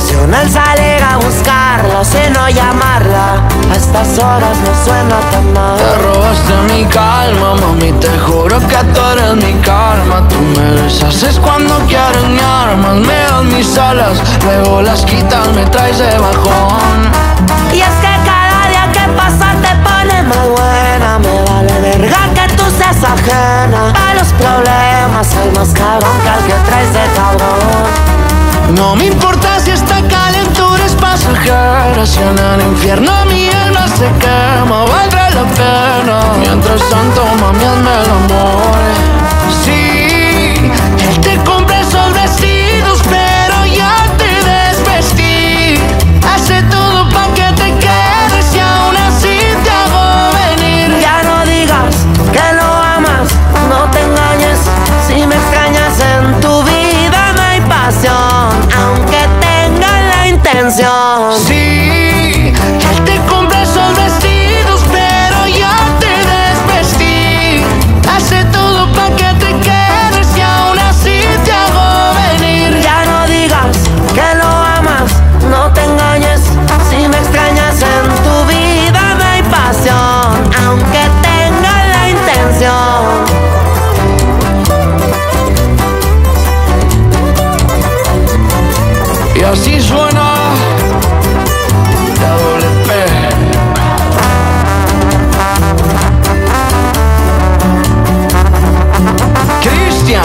Profesional salir a buscarla, sino llamarla. A estas horas no suena tan mal. Te robaste mi calma, mami, te juro que tú eres mi calma. Tú me besas es cuando quieres mi armas, me das mis alas, luego las quitas, me traes de bajón. Y es que cada día que pasa te pone más buena. Me vale verga que tú seas ajena. A los problemas soy más cabrón que al que traes de cabrón. No me importa si esta calentura es pasajera, si en el infierno mi alma se quema, valdrá la pena. Mientras tanto, mami, hazme el amor. Sí, él te compra esos vestidos, pero ya te desvestí. Hace todo pa' que te quedes y aún así te hago venir. Ya no digas que lo amas, no te engañes. Si me extrañas en tu vida no hay pasión, aunque tengan la intención. Sí, él te compra esos vestidos, pero ya te desvestí. Hace todo pa' que te quedes y aún así te hago venir. Ya no digas que lo amas, no te engañes. Si me extrañas en tu vida no hay pasión, aunque tengan la intención. Y así suena la doble P. Cristian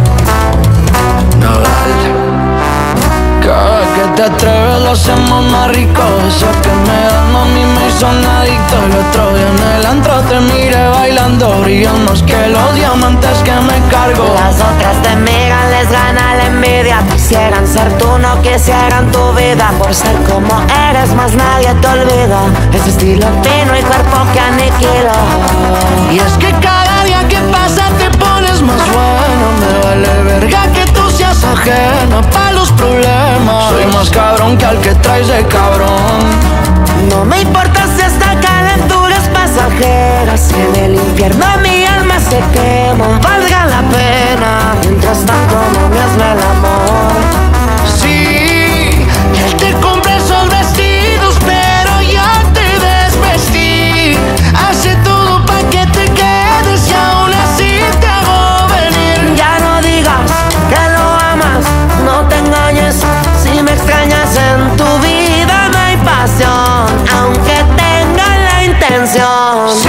Nodal. Cada vez que te atreves lo hacemos más rico. Eso que me das, mami, me hizo un adicto. El otro día en el antro te miré bailando, brillan más que los diamantes que me cargo. Las otras te miran, les gana la envidia. Quisieran ser tú, no quisieran tu vida. Por ser como eres, más nadie te olvida. Ese estilo fino y cuerpo que aniquila. Y es que cada día que pasa te pones más bueno. Me vale verga que tú seas ajena pa' los problemas. Soy más cabrón que al que traes de cabrón. No me importa si esta calentura es pasajera, si en el infierno mi alma se quema, valga la pena. Mientras tanto, mami, hazme el amor. Sí, él te compra esos vestidos, pero ya te desvestí. Hace todo pa' que te quedes y aún así te hago venir. Ya no digas que lo amas, no te engañes. Si me extrañas en tu vida no hay pasión, aunque tengan la intención.